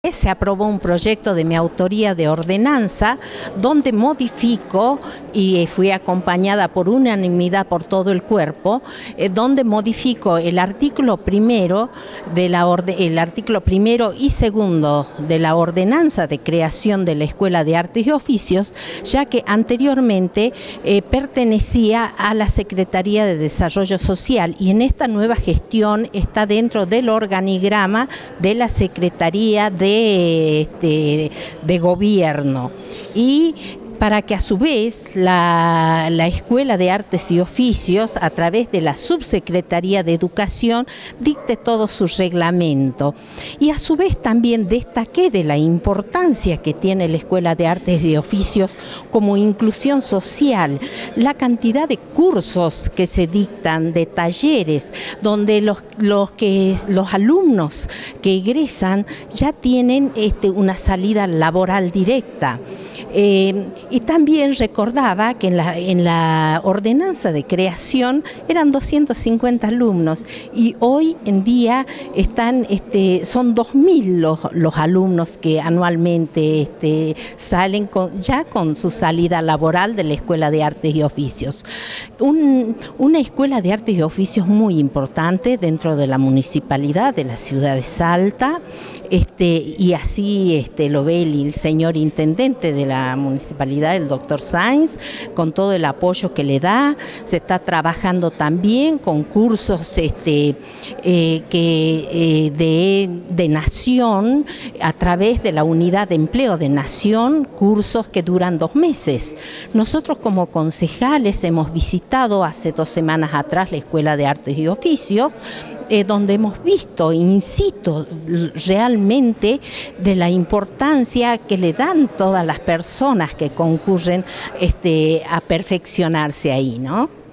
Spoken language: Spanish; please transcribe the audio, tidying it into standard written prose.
Se aprobó un proyecto de mi autoría de ordenanza donde modifico, y fui acompañada por unanimidad por todo el cuerpo, donde modifico el artículo primero y segundo de la ordenanza de creación de la Escuela de Artes y Oficios, ya que anteriormente pertenecía a la Secretaría de Desarrollo Social, y en esta nueva gestión está dentro del organigrama de la Secretaría de Gobierno, y para que a su vez la Escuela de Artes y Oficios, a través de la Subsecretaría de Educación, dicte todo su reglamento. Y a su vez también destaqué de la importancia que tiene la Escuela de Artes y Oficios como inclusión social, la cantidad de cursos que se dictan, de talleres, donde los alumnos que egresan ya tienen una salida laboral directa. Y también recordaba que en la ordenanza de creación eran 250 alumnos, y hoy en día son 2000 los alumnos que anualmente salen ya con su salida laboral de la Escuela de Artes y Oficios. Una Escuela de Artes y Oficios muy importante dentro de la municipalidad de la ciudad de Salta, y así lo ve el señor intendente de la municipalidad, el doctor Sainz, con todo el apoyo que le da. Se está trabajando también con cursos de Nación, a través de la unidad de empleo de Nación, cursos que duran 2 meses. Nosotros como concejales hemos visitado hace 2 semanas atrás la Escuela de Artes y Oficios, donde hemos visto in situ realmente de la importancia que le dan todas las personas que concurren a perfeccionarse ahí, ¿no?